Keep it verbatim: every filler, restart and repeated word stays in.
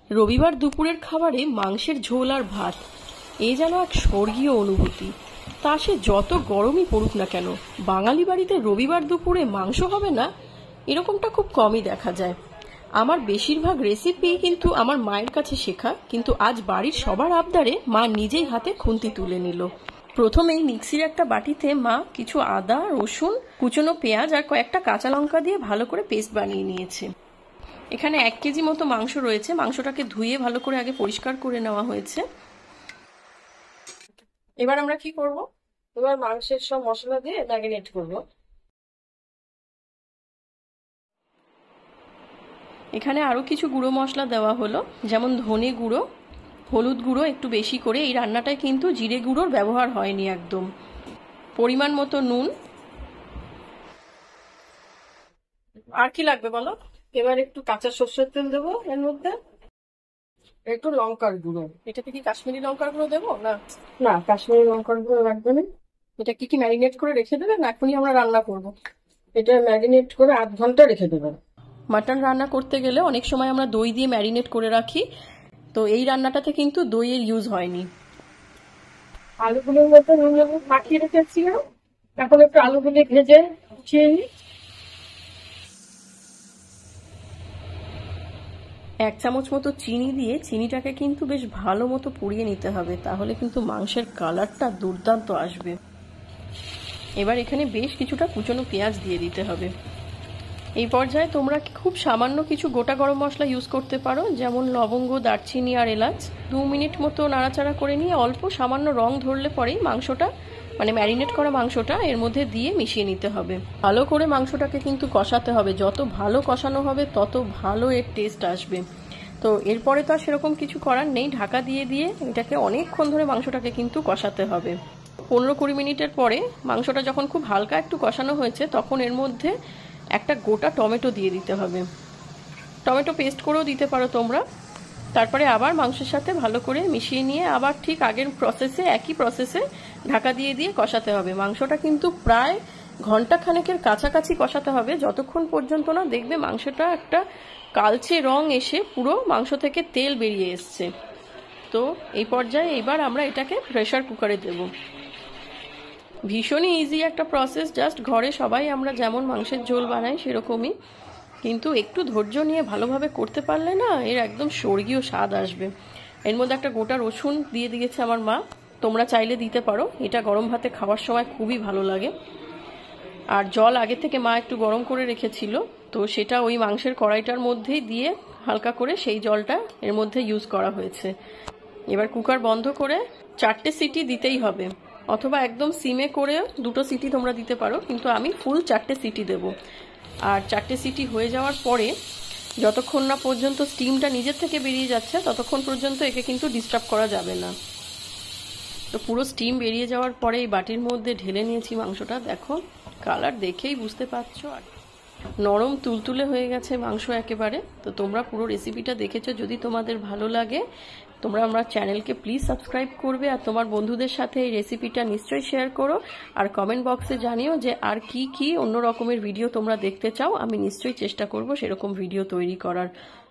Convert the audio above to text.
রবিবার দুপুরের খাবারে মাংসের ঝোল আর ভাত, এ যেন এক স্বর্গীয় অনুভূতি। তা সে যত গরমই পড়ুক না কেন, বাঙালি বাড়িতে রবিবার দুপুরে মাংস হবে না এরকমটা খুব কমই দেখা যায়। আমার বেশিরভাগ রেসিপি কিন্তু আমার মায়ের কাছে শেখা, কিন্তু আজ বাড়ির সবার আবদারে মা নিজেই হাতে খুন্তি তুলে নিল। প্রথমেই মিক্সির একটা বাটিতে মা কিছু আদা, রসুন, কুচনো পেঁয়াজ আর কয়েকটা কাঁচা লঙ্কা দিয়ে ভালো করে পেস্ট বানিয়ে নিয়েছে। এখানে এক কেজি মতো মাংস রয়েছে। মাংসটাকে ধুয়ে ভালো করে আগে পরিষ্কার করে নেওয়া হয়েছে। এবার আমরা কি করব? এবার মাংসের সব মশলা দিয়ে ম্যারিনেট করব। এখানে আরো কিছু গুঁড়ো মশলা দেওয়া হলো, যেমন ধনে গুঁড়ো, হলুদ গুঁড়ো একটু বেশি করে। এই রান্নাটায় কিন্তু জিরে গুঁড়োর ব্যবহার হয়নি একদম। পরিমাণ মতো নুন। আর কি লাগবে বলো? এবার একটু কাঁচা সর্ষের তেল দেবো এর মধ্যে, একটু লঙ্কার গুঁড়ো। এটাতে কি কাশ্মীরি লঙ্কার গুঁড়ো দেবো? না না, কাশ্মীরি লঙ্কার গুঁড়ো লাগবে না। এটা কি কি ম্যারিনেট করে রেখে দেবেন? এখনই আমরা রান্না করব। এটা ম্যারিনেট করে আধ ঘন্টা রেখে দেবেন। মাটন রান্না করতে গেলে অনেক সময় আমরা দই দিয়ে ম্যারিনেট করে রাখি, তো এই রান্নাটাতে কিন্তু দইয়ের ইউজ হয়নি। আলুগুলোর মধ্যে নুন লেবু মাখিয়ে রেখেছি, এখন একটু আলুগুলি ভেজে উঠিয়ে নিই। এক চামচ মতো চিনি দিয়ে চিনিটাকে কিন্তু বেশ ভালো মতো পুড়িয়ে নিতে হবে, তাহলে কিন্তু মাংসের কালারটা দুর্দান্ত আসবে। এবার এখানে বেশ কিছুটা কুচনো পেঁয়াজ দিয়ে দিতে হবে। এই পর্যায়ে তোমরা খুব সামান্য কিছু গোটা গরম মশলা ইউজ করতে পারো, যেমন লবঙ্গ, দারচিনি আর এলাচ। দু মিনিট মতো নাড়াচাড়া করে নিয়ে অল্প সামান্য রং ধরলে পরেই মাংসটা, মানে ম্যারিনেট করা মাংসটা এর মধ্যে দিয়ে মিশিয়ে নিতে হবে। ভালো করে মাংসটাকে কিন্তু কষাতে হবে, যত ভালো কষানো হবে তত ভালো এর টেস্ট আসবে। তো এরপরে তো আর সেরকম কিছু করার নেই, ঢাকা দিয়ে দিয়ে এটাকে অনেকক্ষণ ধরে মাংসটাকে কিন্তু কষাতে হবে। পনেরো কুড়ি মিনিটের পরে মাংসটা যখন খুব হালকা একটু কষানো হয়েছে, তখন এর মধ্যে একটা গোটা টমেটো দিয়ে দিতে হবে। টমেটো পেস্ট করেও দিতে পারো তোমরা। তারপরে আবার মাংসের সাথে ভালো করে মিশিয়ে নিয়ে আবার ঠিক আগের প্রসেসে, একই প্রসেসে ঢাকা দিয়ে দিয়ে কষাতে হবে। মাংসটা কিন্তু প্রায় ঘন্টা খানেকের কাছাকাছি কষাতে হবে, যতক্ষণ পর্যন্ত না দেখবে মাংসটা একটা কালচে রং এসে পুরো মাংস থেকে তেল বেরিয়ে এসছে। তো এই পর্যায়ে এবার আমরা এটাকে প্রেসার কুকারে দেব। ভীষণই ইজি একটা প্রসেস, জাস্ট ঘরে সবাই আমরা যেমন মাংসের ঝোল বানাই সেরকমই, কিন্তু একটু ধৈর্য নিয়ে ভালোভাবে করতে পারলে না এর একদম স্বর্গীয় স্বাদ আসবে। এর মধ্যে একটা গোটা রসুন দিয়ে দিয়েছে আমার মা, তোমরা চাইলে দিতে পারো। এটা গরম ভাতে খাওয়ার সময় খুবই ভালো লাগে। আর জল আগে থেকে মা একটু গরম করে রেখেছিল, তো সেটা ওই মাংসের কড়াইটার মধ্যেই দিয়ে হালকা করে সেই জলটা এর মধ্যে ইউজ করা হয়েছে। এবার কুকার বন্ধ করে চারটে সিটি দিতেই হবে, অথবা একদম সিমে করে দুটো সিটি তোমরা দিতে পারো, কিন্তু আমি ফুল চারটে সিটি দেব। আর চারটে সিটি হয়ে যাওয়ার পরে যতক্ষণ না পর্যন্ত স্টিমটা নিজের থেকে বেরিয়ে যাচ্ছে ততক্ষণ পর্যন্ত একে কিন্তু ডিস্টার্ব করা যাবে না। তো পুরো স্টিম বেরিয়ে যাওয়ার পরে এই বাটির মধ্যে ঢেলে নিয়েছি মাংসটা। দেখো কালার দেখেই বুঝতে পারছো, আর নরম তুলতুলে হয়ে গেছে মাংস একেবারে। তো তোমরা পুরো রেসিপিটা দেখেছো, যদি তোমাদের ভালো লাগে তোমরা আমার চ্যানেলকে প্লিজ সাবস্ক্রাইব করবে, আর তোমার বন্ধুদের সাথে এই রেসিপিটা নিশ্চয়ই শেয়ার করো। আর কমেন্ট বক্সে জানিও যে আর কি কি অন্য রকমের ভিডিও তোমরা দেখতে চাও, আমি নিশ্চয়ই চেষ্টা করব সেরকম ভিডিও তৈরি করার।